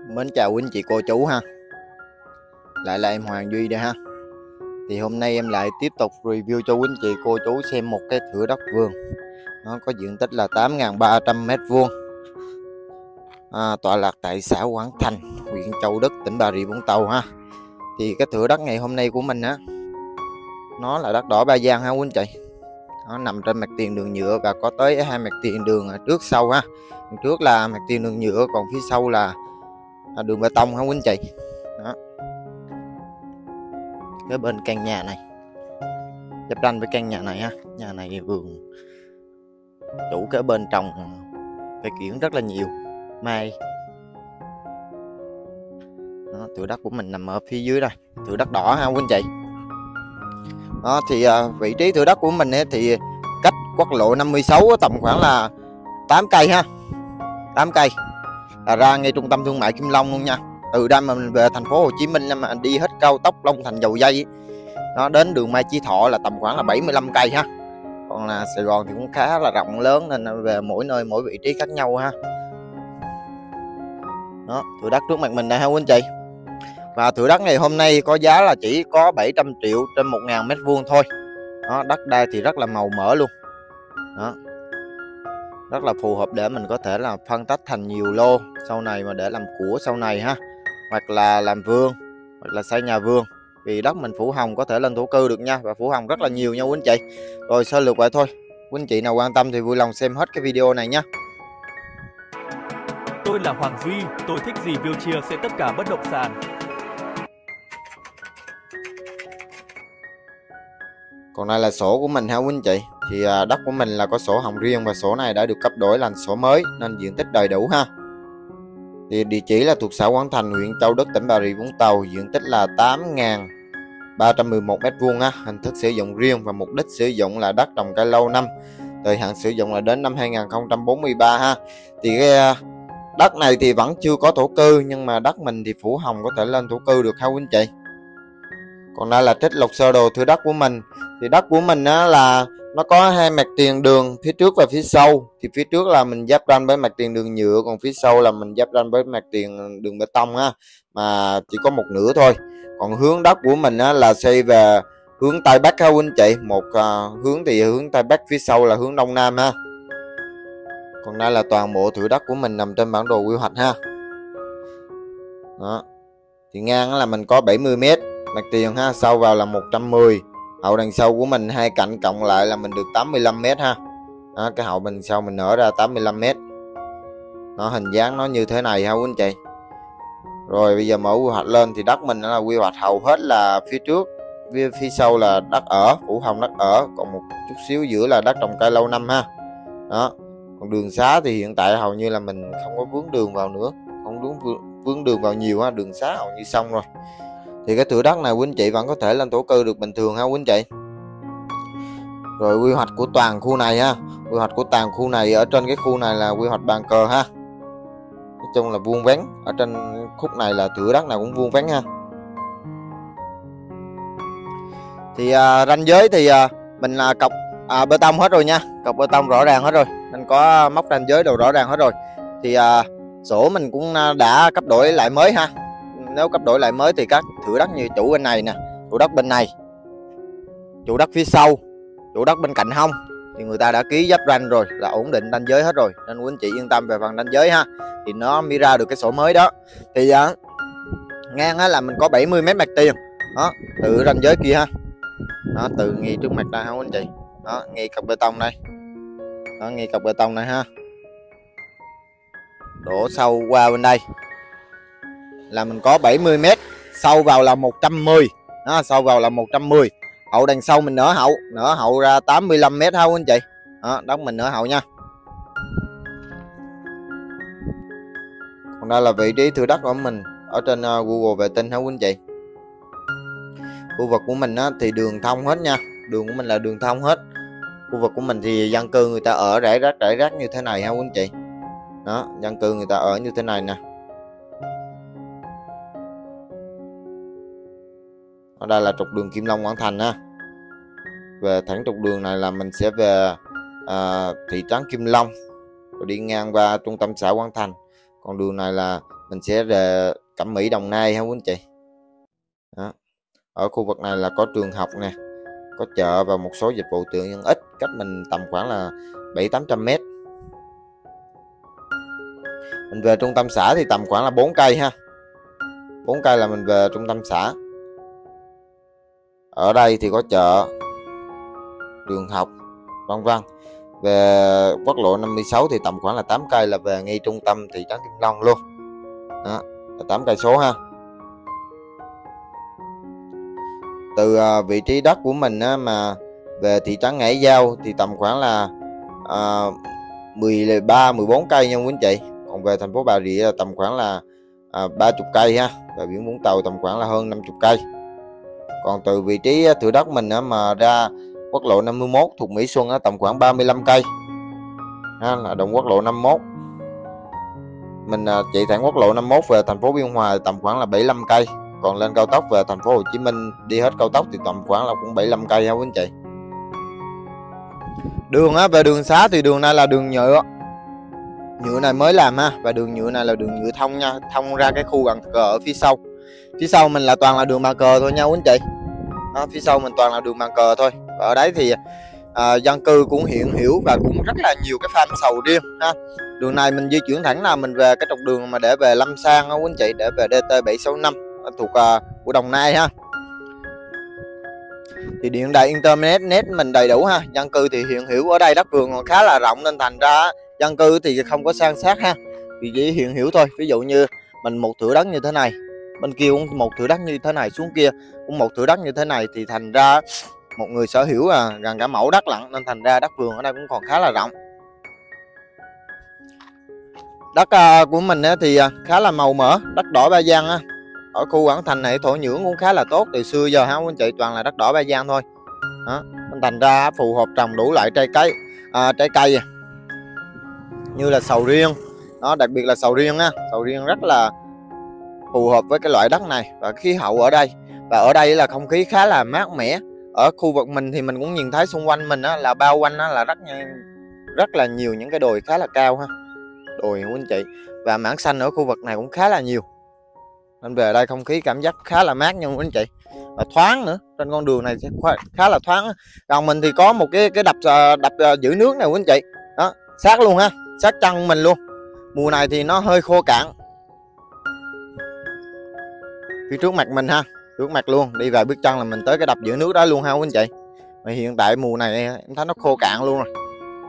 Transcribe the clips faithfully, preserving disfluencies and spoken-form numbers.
Mến chào quý anh chị cô chú ha. Lại là em Hoàng Duy đây ha. Thì hôm nay em lại tiếp tục review cho quý anh chị cô chú xem một cái thửa đất vườn. Nó có diện tích là tám nghìn ba trăm mét vuông, à, tọa lạc tại xã Quảng Thành, huyện Châu Đức, tỉnh Bà Rịa Vũng Tàu ha. Thì cái thửa đất ngày hôm nay của mình á, nó là đất đỏ Ba Giang ha quý anh chị. Nó nằm trên mặt tiền đường nhựa và có tới hai mặt tiền đường trước sau ha. Trước là mặt tiền đường nhựa, còn phía sau là đường bê tông ha quý anh chị. Đó. Cái bên căn nhà này giáp ranh với căn nhà này ha. Nhà này vườn chủ cái bên trồng cây kiểng rất là nhiều mai. Đó, thửa đất của mình nằm ở phía dưới đây, thửa đất đỏ ha quý anh chị. Đó thì uh, vị trí thửa đất của mình ấy, thì cách quốc lộ năm mươi sáu tầm khoảng là tám cây ha, tám cây là ra ngay trung tâm thương mại Kim Long luôn nha. Từ đây mà mình về thành phố Hồ Chí Minh mà đi hết cao tốc Long Thành Dầu Giây nó đến đường Mai Chí Thọ là tầm khoảng là bảy mươi lăm cây ha. Còn là Sài Gòn thì cũng khá là rộng lớn nên về mỗi nơi mỗi vị trí khác nhau ha. Đó, thửa đất trước mặt mình đây ha quý anh chị. Và thửa đất này hôm nay có giá là chỉ có bảy trăm triệu trên một nghìn mét vuông thôi. Đó, đất đai thì rất là màu mỡ luôn. Đó. Rất là phù hợp để mình có thể là phân tách thành nhiều lô sau này mà để làm của sau này ha, hoặc là làm vườn, hoặc là xây nhà vườn. Vì đất mình phủ hồng có thể lên thổ cư được nha, và phủ hồng rất là nhiều nha quý anh chị. Rồi sơ lược vậy thôi, quý anh chị nào quan tâm thì vui lòng xem hết cái video này nhé. Tôi là Hoàng Duy, tôi thích review chia sẻ tất cả bất động sản. Còn đây là sổ của mình ha quý anh chị. Thì đất của mình là có sổ hồng riêng và sổ này đã được cấp đổi làm sổ mới nên diện tích đầy đủ ha. Thì địa chỉ là thuộc xã Quảng Thành, huyện Châu Đức, tỉnh Bà Rịa Vũng Tàu, diện tích là tám nghìn ba trăm mười một mét vuông ha. Hình thức sử dụng riêng và mục đích sử dụng là đất trồng cây lâu năm. Thời hạn sử dụng là đến năm hai nghìn không trăm bốn mươi ba ha. Thì cái đất này thì vẫn chưa có thổ cư, nhưng mà đất mình thì phủ hồng có thể lên thổ cư được ha quý anh chị. Còn đây là trích lục sơ đồ thửa đất của mình. Thì đất của mình á, là nó có hai mặt tiền đường, phía trước và phía sau. Thì phía trước là mình giáp ranh với mặt tiền đường nhựa, còn phía sau là mình giáp ranh với mặt tiền đường bê tông ha, mà chỉ có một nửa thôi. Còn hướng đất của mình á, là xây về hướng Tây Bắc ha quý anh chị. Một uh, hướng thì hướng Tây Bắc, phía sau là hướng Đông Nam ha. Còn đây là toàn bộ thửa đất của mình nằm trên bản đồ quy hoạch ha. Đó. Thì ngang là mình có bảy mươi mét mặt tiền ha, sau vào là một trăm mười. Hậu đằng sau của mình hai cạnh cộng lại là mình được tám mươi lăm mét ha. Đó, cái hậu bên sau mình nở ra tám mươi lăm mét. Nó hình dáng nó như thế này ha quý anh chị. Rồi bây giờ mở quy hoạch lên thì đất mình là quy hoạch hầu hết là phía trước, phía, phía sau là đất ở, phủ hồng đất ở, còn một chút xíu giữa là đất trồng cây lâu năm ha. Đó. Còn đường xá thì hiện tại hầu như là mình không có vướng đường vào nữa, không đúng vướng đường vào nhiều ha, đường xá hầu như xong rồi. Thì cái thửa đất này quý anh chị vẫn có thể lên thổ cư được bình thường ha quý anh chị. Rồi quy hoạch của toàn khu này ha, quy hoạch của toàn khu này, ở trên cái khu này là quy hoạch bàn cờ ha. Nói chung là vuông vén, ở trên khúc này là thửa đất nào cũng vuông vén ha. Thì à, ranh giới thì à, mình là cọc à, bê tông hết rồi nha, cọc bê tông rõ ràng hết rồi, mình có móc ranh giới đồ rõ ràng hết rồi. Thì à, sổ mình cũng đã cấp đổi lại mới ha. Nếu cấp đổi lại mới thì các thửa đất như chủ bên này nè, chủ đất bên này, chủ đất phía sau, chủ đất bên cạnh hông thì người ta đã ký giáp ranh rồi, là ổn định ranh giới hết rồi, nên quý anh chị yên tâm về phần ranh giới ha. Thì nó mới ra được cái sổ mới đó. Thì uh, ngang á, là mình có bảy mươi mét mặt tiền đó, từ ranh giới kia ha. Đó, từ ngay trước mặt đây ha quý anh chị. Đó, ngay cọc bê tông đây. Đó, ngay cọc bê tông này ha. Đổ sâu qua bên đây là mình có bảy mươi mét, sâu vào là một trăm mười. Đó, sâu vào là một trăm mười. Hậu đằng sau mình nở hậu, nở hậu ra tám mươi lăm mét ha quý anh chị. Đó, đất mình nở hậu nha. Còn đây là vị trí thửa đất của mình ở trên uh, Google vệ tinh ha quý anh chị. Khu vực của mình á, thì đường thông hết nha, đường của mình là đường thông hết. Khu vực của mình thì dân cư người ta ở rải rác rải rác như thế này ha quý anh chị. Đó, dân cư người ta ở như thế này nè. Ở đây là trục đường Kim Long Quảng Thành ha. Về thẳng trục đường này là mình sẽ về à, thị trấn Kim Long, rồi đi ngang qua trung tâm xã Quảng Thành. Còn đường này là mình sẽ về Cẩm Mỹ, Đồng Nai ha quý anh chị. Đó. Ở khu vực này là có trường học nè, có chợ và một số dịch vụ tiện ích, cách mình tầm khoảng là bảy tám trăm mét. Mình về trung tâm xã thì tầm khoảng là bốn cây ha, bốn cây là mình về trung tâm xã. Ở đây thì có chợ, trường học, vân vân. Về quốc lộ năm mươi sáu thì tầm khoảng là tám cây là về ngay trung tâm thị trấn Kim Long luôn. Đó, là tám cây số ha. Từ uh, vị trí đất của mình á, mà về thị trấn Ngãi Giao thì tầm khoảng là uh, mười ba mười bốn cây nha quý anh chị. Còn về thành phố Bà Rịa là tầm khoảng là uh, ba mươi cây ha, và biển Vũng Tàu tầm khoảng là hơn năm mươi cây. Còn từ vị trí thửa đất mình á, mà ra quốc lộ năm mươi mốt thuộc Mỹ Xuân á, tầm khoảng ba mươi lăm cây ha, là đoạn quốc lộ năm mươi mốt. Mình uh, chạy thẳng quốc lộ năm mươi mốt về thành phố Biên Hòa tầm khoảng là bảy mươi lăm cây. Còn lên cao tốc về thành phố Hồ Chí Minh đi hết cao tốc thì tầm khoảng là cũng bảy mươi lăm cây ha quý anh chị. Đường á, về đường xá thì đường này là đường nhựa, nhựa này mới làm ha, và đường nhựa này là đường nhựa thông nha, thông ra cái khu bàn cờ ở phía sau. Phía sau mình là toàn là đường bàn cờ thôi nha quý anh chị. Đó, phía sau mình toàn là đường bàn cờ thôi. Và ở đấy thì à, dân cư cũng hiện hiểu và cũng rất là nhiều cái farm sầu riêng ha. Đường này mình di chuyển thẳng là mình về cái trục đường mà để về Lâm Sang đó quý anh chị, để về D T bảy sáu năm thuộc uh, của Đồng Nai ha. Thì điện đài internet net mình đầy đủ ha. Dân cư thì hiện hữu, ở đây đất vườn còn khá là rộng nên thành ra dân cư thì không có san sát ha, thì chỉ hiện hữu thôi. Ví dụ như mình một thửa đất như thế này, bên kia cũng một thửa đất như thế này, xuống kia cũng một thửa đất như thế này, thì thành ra một người sở hữu à, gần cả mẫu đất lận, nên thành ra đất vườn ở đây cũng còn khá là rộng. Đất uh, của mình thì khá là màu mỡ, đất đỏ Ba Giang á. Ở khu Quảng Thành này thổ nhưỡng cũng khá là tốt, từ xưa giờ ha quý anh chị, toàn là đất đỏ Ba Giang thôi. Đó, nên thành ra phù hợp trồng đủ loại trái cây, à, trái cây như là sầu riêng. Đó, đặc biệt là sầu riêng á, sầu riêng rất là phù hợp với cái loại đất này và khí hậu ở đây. Và ở đây là không khí khá là mát mẻ. Ở khu vực mình thì mình cũng nhìn thấy xung quanh mình á, là bao quanh á, là rất rất là nhiều những cái đồi khá là cao ha, đồi quý anh chị, và mảng xanh ở khu vực này cũng khá là nhiều, nên về đây không khí cảm giác khá là mát nha quý anh chị, và thoáng nữa. Trên con đường này sẽ khá là thoáng. Còn mình thì có một cái cái đập đập giữ nước này quý anh chị, đó, sát luôn ha, sát chân mình luôn. Mùa này thì nó hơi khô cạn. Phía trước mặt mình ha, trước mặt luôn, đi vài bước chân là mình tới cái đập giữ nước đó luôn ha quý anh chị. Mà hiện tại mùa này em thấy nó khô cạn luôn rồi.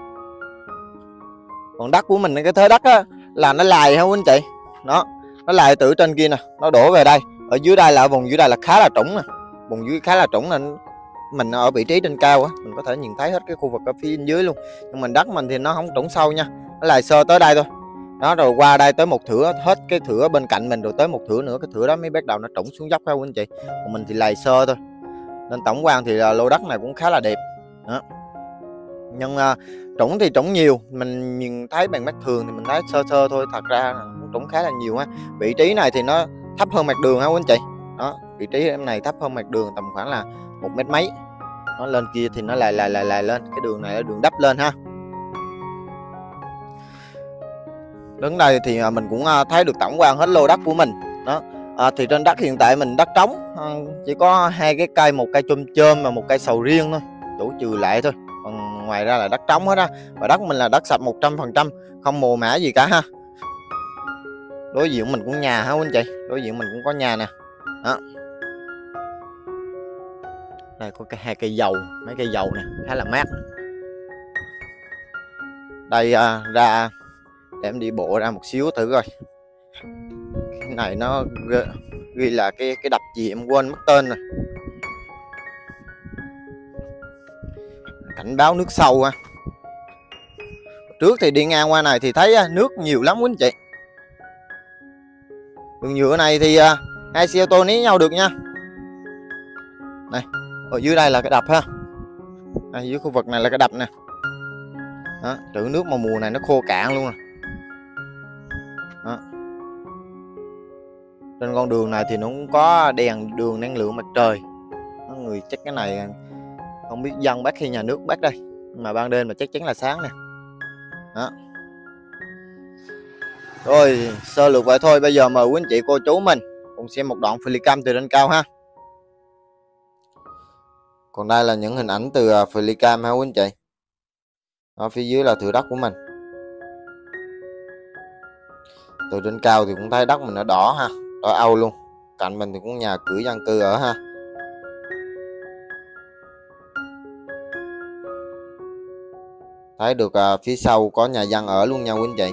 Còn đất của mình cái thế đất á, là nó lài ha quý anh chị, đó, nó lài từ trên kia nè, nó đổ về đây. Ở dưới đây là vùng dưới đây là khá là trũng nè, vùng dưới khá là trũng, nên mình ở vị trí trên cao á, mình có thể nhìn thấy hết cái khu vực ở phía dưới luôn. Nhưng mình đất mình thì nó không trũng sâu nha, nó lài sơ tới đây thôi. Đó, rồi qua đây tới một thửa, hết cái thửa bên cạnh mình rồi tới một thửa nữa, cái thửa đó mới bắt đầu nó trũng xuống dốc ha quý anh chị. Còn mình thì lài sơ thôi, nên tổng quan thì lô đất này cũng khá là đẹp. Đó. Nhưng uh, trũng thì trũng nhiều, mình nhìn thấy bằng mắt thường thì mình thấy sơ sơ thôi, thật ra cũng trũng khá là nhiều ha. Vị trí này thì nó thấp hơn mặt đường ha quý anh chị. Đó, vị trí em này thấp hơn mặt đường tầm khoảng là một mét mấy. Nó lên kia thì nó lại lại lại lại lên, cái đường này là đường đắp lên ha. Đứng đây thì mình cũng thấy được tổng quan hết lô đất của mình. Đó, à, thì trên đất hiện tại mình đất trống, chỉ có hai cái cây, một cây chôm chôm và một cây sầu riêng thôi, chủ trừ lại thôi. Còn ngoài ra là đất trống hết á. Và đất mình là đất sạch một trăm phần trăm, không mồ mả gì cả ha. Đối diện mình cũng nhà ha quý anh chị, đối diện mình cũng có nhà nè. Đó, đây có cái hai cây dầu, mấy cây dầu nè, khá là mát. Đây à, ra để em đi bộ ra một xíu thử coi. Cái này nó ghi, ghi là cái cái đập gì em quên mất tên rồi. Cảnh báo nước sâu ha. Trước thì đi ngang qua này thì thấy nước nhiều lắm quý anh chị. Đường nhựa này thì hai xe ô tô ní nhau được nha. Này, ở dưới đây là cái đập ha. À, dưới khu vực này là cái đập nè. Đó, trữ nước mà mùa này nó khô cạn luôn rồi. Đó. Trên con đường này thì nó cũng có đèn đường năng lượng mặt trời. Có người chắc cái này không biết dân bắt hay nhà nước bắt đây, mà ban đêm mà chắc chắn là sáng nè. Đó. Rồi, sơ lược vậy thôi, bây giờ mời quý anh chị cô chú mình cùng xem một đoạn flycam từ trên cao ha. Còn đây là những hình ảnh từ flycam ha quý anh chị. Ở phía dưới là thửa đất của mình. Từ trên cao thì cũng thấy đất mình nó đỏ ha, đỏ au luôn. Cạnh mình thì cũng nhà cửa dân cư ở ha. Thấy được uh, phía sau có nhà dân ở luôn nha quý anh chị.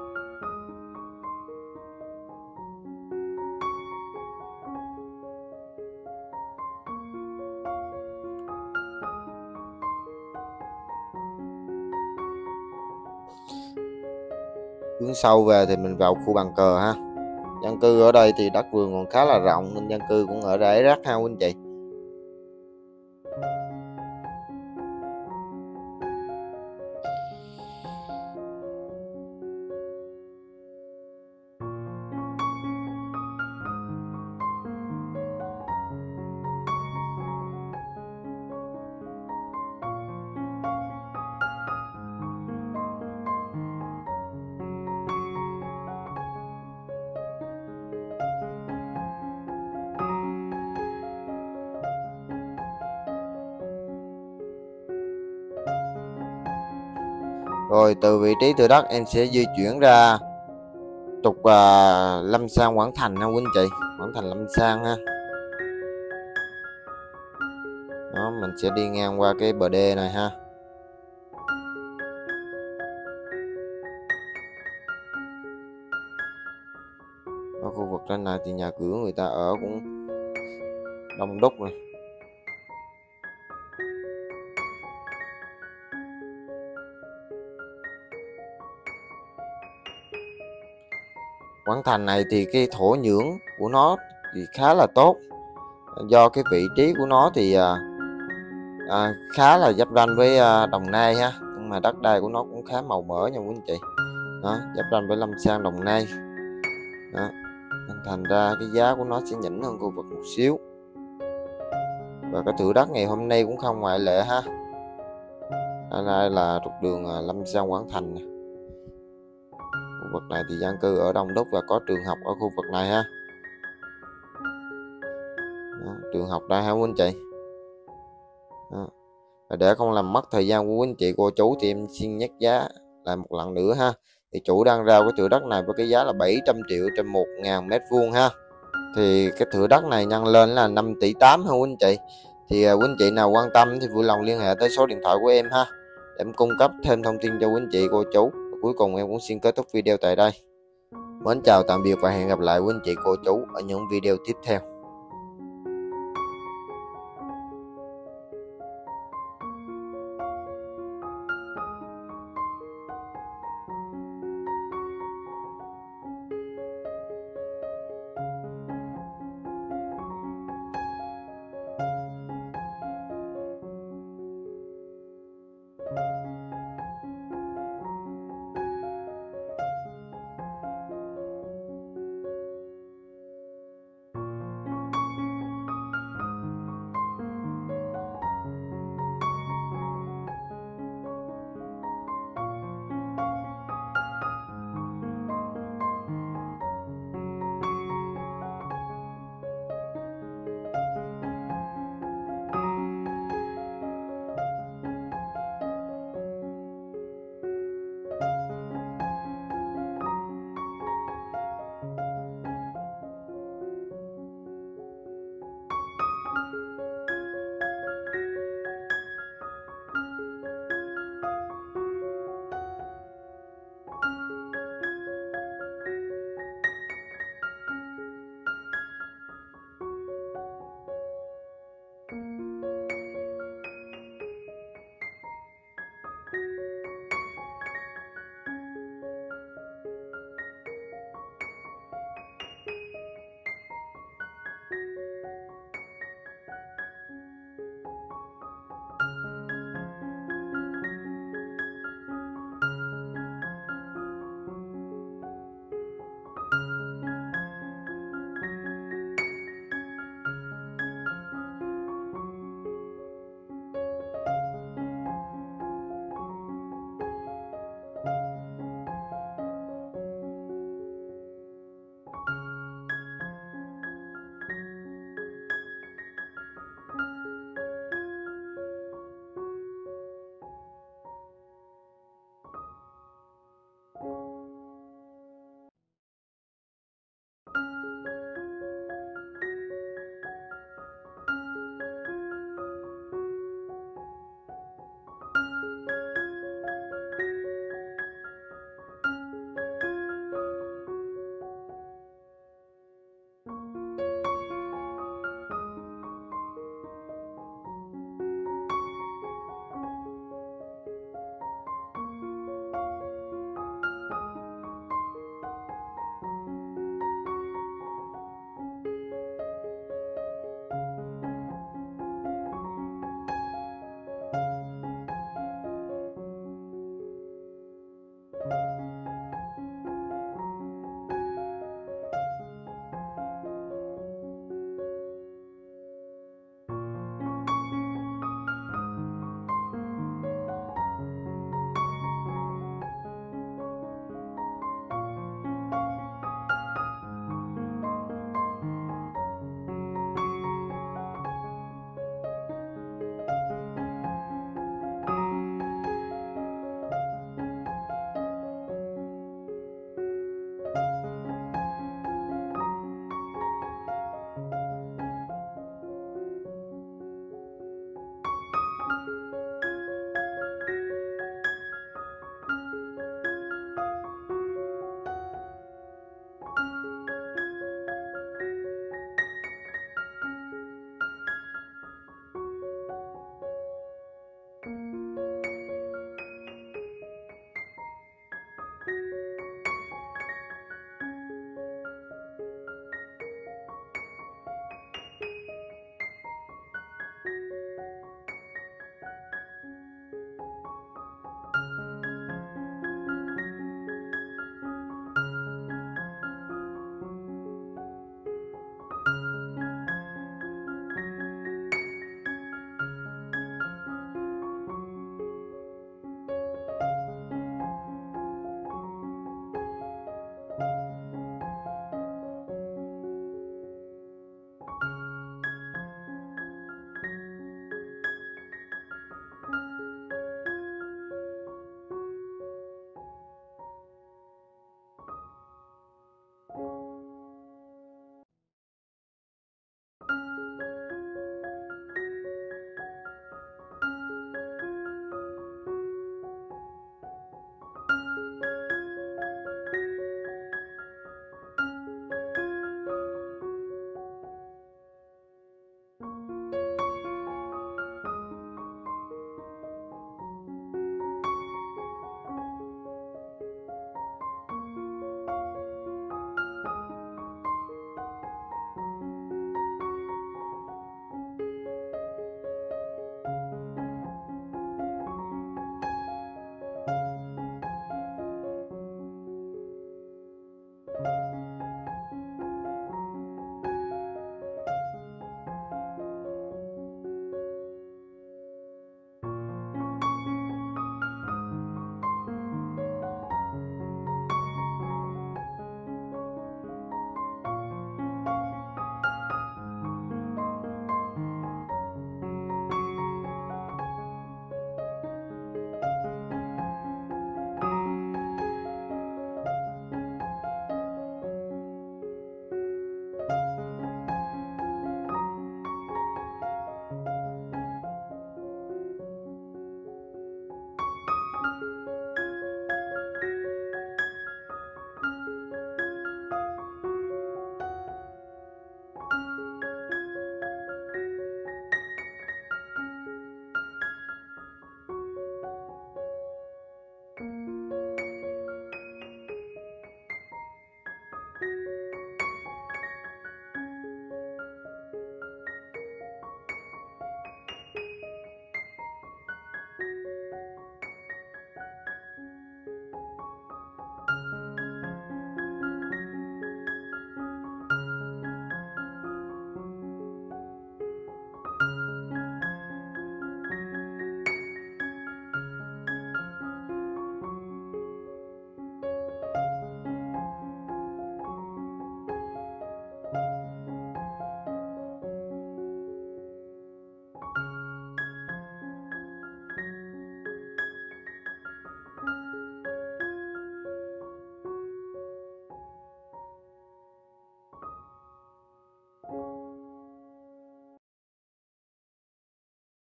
Hướng sâu về thì mình vào khu bàn cờ ha. Dân cư ở đây thì đất vườn còn khá là rộng nên dân cư cũng ở rải rác ha quý anh chị. Rồi từ vị trí thửa đất em sẽ di chuyển ra trục uh, Lâm Sang Quảng Thành ha quý anh chị. Quảng Thành Lâm Sang ha. Đó, mình sẽ đi ngang qua cái bờ đê này ha. Ở khu vực trên này thì nhà cửa người ta ở cũng đông đúc này. Quảng Thành này thì cái thổ nhưỡng của nó thì khá là tốt, do cái vị trí của nó thì à, à, khá là giáp ranh với à, Đồng Nai ha, nhưng mà đất đai của nó cũng khá màu mỡ nha quý anh chị. Đó, giáp ranh với Lâm Sang Đồng Nai. Đó, thành ra cái giá của nó sẽ nhỉnh hơn khu vực một xíu, và cái thửa đất ngày hôm nay cũng không ngoại lệ ha. Đây, đây là trục đường à, Lâm Sang Quảng Thành này. Khu vực này thì dân cư ở đông đúc và có trường học ở khu vực này ha. Đó, trường học đây ha quý anh chị. Đó. Và để không làm mất thời gian của quý anh chị cô chú thì em xin nhắc giá lại một lần nữa ha. Thì chủ đang rao cái thửa đất này với cái giá là bảy trăm triệu trên một ngàn mét vuông ha. Thì cái thửa đất này nhân lên là năm tỷ tám ha quý anh chị. Thì quý anh chị nào quan tâm thì vui lòng liên hệ tới số điện thoại của em ha, để em cung cấp thêm thông tin cho quý anh chị cô chú. Cuối cùng em cũng xin kết thúc video tại đây. Mến chào tạm biệt và hẹn gặp lại quý anh chị cô chú ở những video tiếp theo.